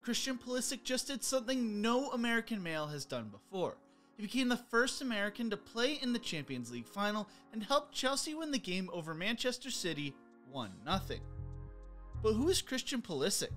Christian Pulisic just did something no American male has done before. He became the first American to play in the Champions League final and helped Chelsea win the game over Manchester City 1-0. But who is Christian Pulisic?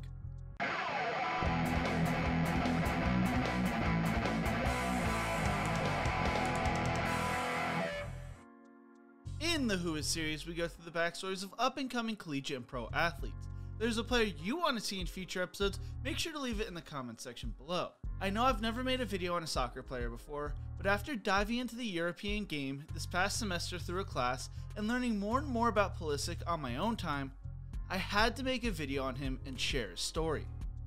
In the Who Is series, we go through the backstories of up-and-coming collegiate and pro athletes. If there's a player you want to see in future episodes, make sure to leave it in the comments section below. I know I've never made a video on a soccer player before, but after diving into the European game this past semester through a class and learning more and more about Pulisic on my own time, I had to make a video on him and share his story.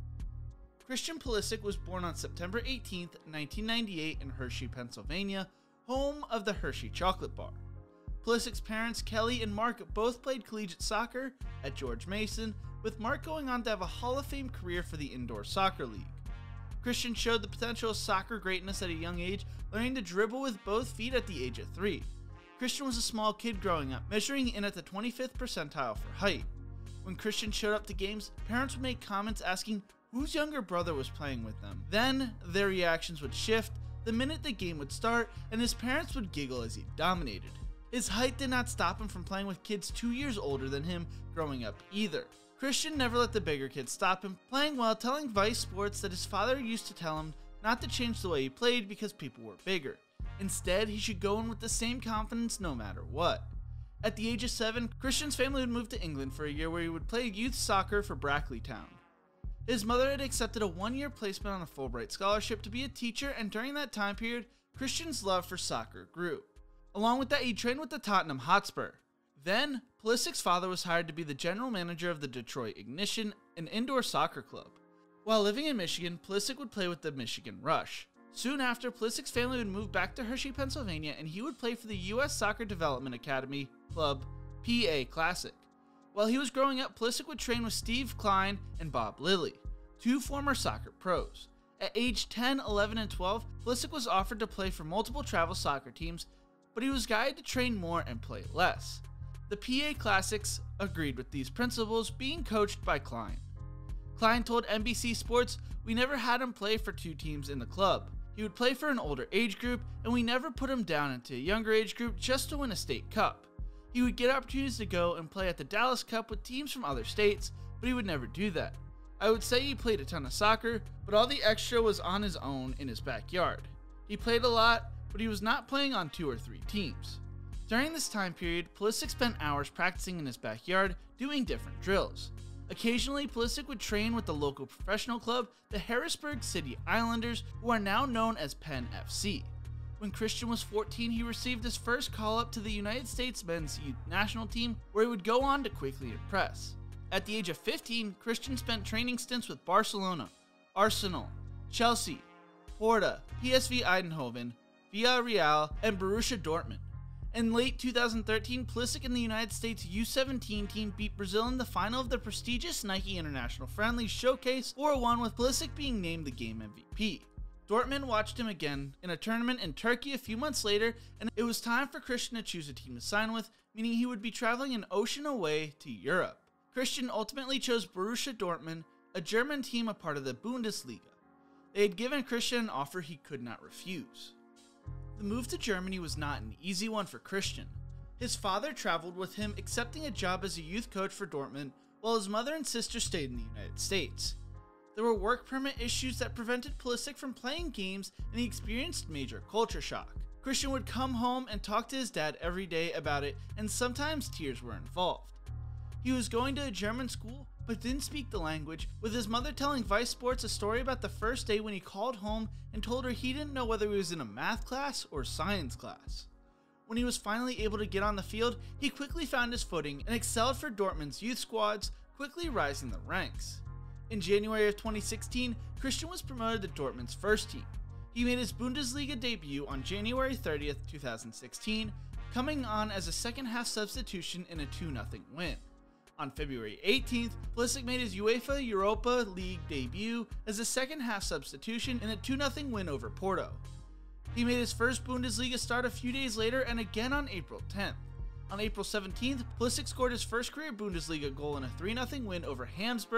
Christian Pulisic was born on September 18th, 1998 in Hershey, Pennsylvania, home of the Hershey Chocolate Bar. Pulisic's parents, Kelly and Mark, both played collegiate soccer at George Mason, with Mark going on to have a Hall of Fame career for the Indoor Soccer League. Christian showed the potential of soccer greatness at a young age, learning to dribble with both feet at the age of 3. Christian was a small kid growing up, measuring in at the 25th percentile for height. When Christian showed up to games, parents would make comments asking whose younger brother was playing with them. Then, their reactions would shift the minute the game would start, and his parents would giggle as he dominated. His height did not stop him from playing with kids 2 years older than him growing up either. Christian never let the bigger kids stop him, playing well, telling Vice Sports that his father used to tell him not to change the way he played because people were bigger. Instead, he should go in with the same confidence no matter what. At the age of 7, Christian's family would move to England for a year where he would play youth soccer for Brackley Town. His mother had accepted a 1-year placement on a Fulbright scholarship to be a teacher, and during that time period, Christian's love for soccer grew. Along with that, he trained with the Tottenham Hotspur. Then, Pulisic's father was hired to be the general manager of the Detroit Ignition, an indoor soccer club. While living in Michigan, Pulisic would play with the Michigan Rush. Soon after, Pulisic's family would move back to Hershey, Pennsylvania, and he would play for the U.S. Soccer Development Academy club, PA Classic. While he was growing up, Pulisic would train with Steve Klein and Bob Lilly, 2 former soccer pros. At age 10, 11, and 12, Pulisic was offered to play for multiple travel soccer teams, but he was guided to train more and play less. The PA Classics agreed with these principles, being coached by Klein. Klein told NBC Sports, "We never had him play for 2 teams in the club. He would play for an older age group, and we never put him down into a younger age group just to win a state cup. He would get opportunities to go and play at the Dallas Cup with teams from other states, but he would never do that. I would say he played a ton of soccer, but all the extra was on his own in his backyard. He played a lot, but he was not playing on 2 or 3 teams." During this time period, Pulisic spent hours practicing in his backyard, doing different drills. Occasionally, Pulisic would train with the local professional club, the Harrisburg City Islanders, who are now known as Penn FC. When Christian was 14, he received his first call-up to the United States men's youth national team, where he would go on to quickly impress. At the age of 15, Christian spent training stints with Barcelona, Arsenal, Chelsea, Porto, PSV Eindhoven, Villarreal, and Borussia Dortmund. In late 2013, Pulisic and the United States U17 team beat Brazil in the final of the prestigious Nike International Friendly Showcase 4-1, with Pulisic being named the game MVP. Dortmund watched him again in a tournament in Turkey a few months later, and it was time for Christian to choose a team to sign with, meaning he would be traveling an ocean away to Europe. Christian ultimately chose Borussia Dortmund, a German team a part of the Bundesliga. They had given Christian an offer he could not refuse. The move to Germany was not an easy one for Christian. His father traveled with him, accepting a job as a youth coach for Dortmund, while his mother and sister stayed in the United States. There were work permit issues that prevented Pulisic from playing games, and he experienced major culture shock. Christian would come home and talk to his dad every day about it, and sometimes tears were involved. He was going to a German school, but didn't speak the language, with his mother telling Vice Sports a story about the first day when he called home and told her he didn't know whether he was in a math class or science class. When he was finally able to get on the field, he quickly found his footing and excelled for Dortmund's youth squads, quickly rising the ranks. In January of 2016, Christian was promoted to Dortmund's first team. He made his Bundesliga debut on January 30th, 2016, coming on as a second-half substitution in a 2-0 win. On February 18th, Pulisic made his UEFA Europa League debut as a second-half substitution in a 2-0 win over Porto. He made his first Bundesliga start a few days later and again on April 10th. On April 17th, Pulisic scored his first career Bundesliga goal in a 3-0 win over Hamburg,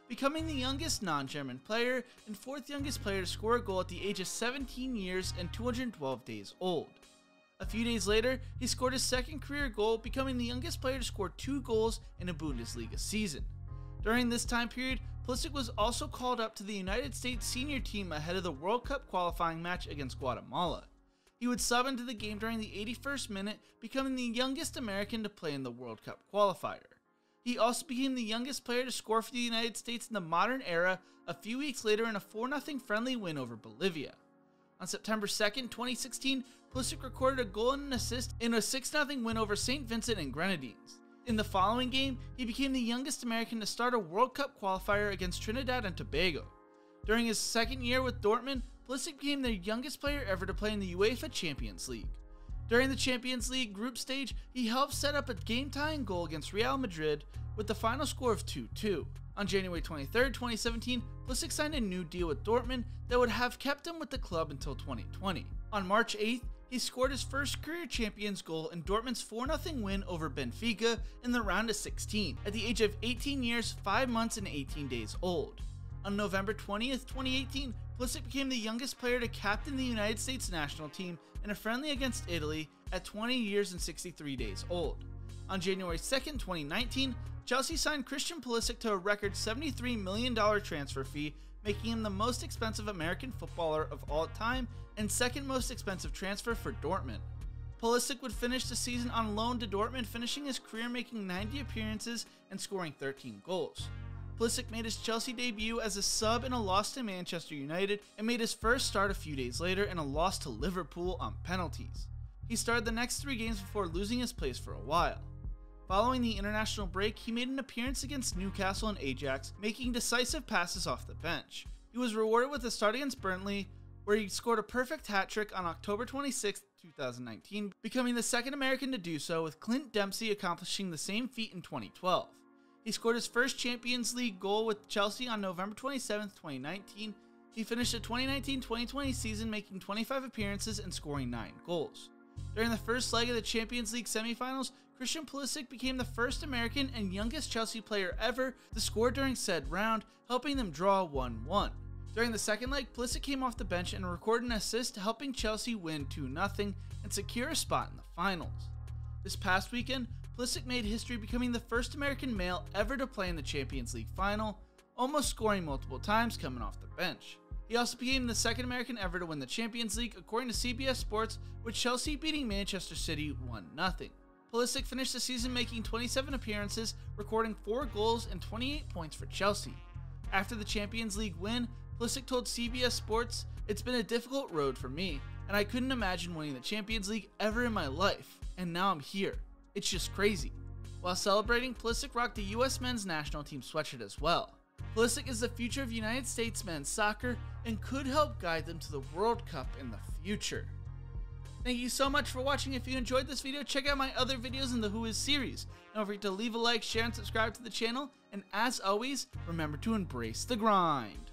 becoming the youngest non-German player and 4th youngest player to score a goal at the age of 17 years and 212 days old. A few days later, he scored his 2nd career goal, becoming the youngest player to score 2 goals in a Bundesliga season. During this time period, Pulisic was also called up to the United States senior team ahead of the World Cup qualifying match against Guatemala. He would sub into the game during the 81st minute, becoming the youngest American to play in the World Cup qualifier. He also became the youngest player to score for the United States in the modern era a few weeks later in a 4-0 friendly win over Bolivia. On September 2nd, 2016, Pulisic recorded a goal and an assist in a 6-0 win over St. Vincent and Grenadines. In the following game, he became the youngest American to start a World Cup qualifier against Trinidad and Tobago. During his 2nd year with Dortmund, Pulisic became the youngest player ever to play in the UEFA Champions League. During the Champions League group stage, he helped set up a game-tying goal against Real Madrid with the final score of 2-2. On January 23, 2017, Pulisic signed a new deal with Dortmund that would have kept him with the club until 2020. On March 8th, he scored his first career Champions goal in Dortmund's 4-0 win over Benfica in the round of 16, at the age of 18 years, 5 months, and 18 days old. On November 20th, 2018, Pulisic became the youngest player to captain the United States national team in a friendly against Italy at 20 years and 63 days old. On January 2nd, 2019, Chelsea signed Christian Pulisic to a record $73 million transfer fee, making him the most expensive American footballer of all time and 2nd most expensive transfer for Dortmund. Pulisic would finish the season on loan to Dortmund, finishing his career making 90 appearances and scoring 13 goals. Pulisic made his Chelsea debut as a sub in a loss to Manchester United and made his first start a few days later in a loss to Liverpool on penalties. He started the next 3 games before losing his place for a while. Following the international break, he made an appearance against Newcastle and Ajax, making decisive passes off the bench. He was rewarded with a start against Burnley, where he scored a perfect hat-trick on October 26, 2019, becoming the 2nd American to do so, with Clint Dempsey accomplishing the same feat in 2012. He scored his first Champions League goal with Chelsea on November 27, 2019. He finished the 2019-2020 season making 25 appearances and scoring 9 goals. During the first leg of the Champions League semifinals, Christian Pulisic became the first American and youngest Chelsea player ever to score during said round, helping them draw 1-1. During the second leg, Pulisic came off the bench and recorded an assist, helping Chelsea win 2-0 and secure a spot in the finals. This past weekend, Pulisic made history, becoming the first American male ever to play in the Champions League final, almost scoring multiple times coming off the bench. He also became the 2nd American ever to win the Champions League, according to CBS Sports, with Chelsea beating Manchester City 1-0. Pulisic finished the season making 27 appearances, recording 4 goals and 28 points for Chelsea. After the Champions League win, Pulisic told CBS Sports, "It's been a difficult road for me, and I couldn't imagine winning the Champions League ever in my life, and now I'm here. It's just crazy." While celebrating, Pulisic rocked the US men's national team sweatshirt as well. Pulisic is the future of United States men's soccer and could help guide them to the World Cup in the future. Thank you so much for watching. If you enjoyed this video, check out my other videos in the Who Is series. Don't forget to leave a like, share, and subscribe to the channel. And as always, remember to embrace the grind.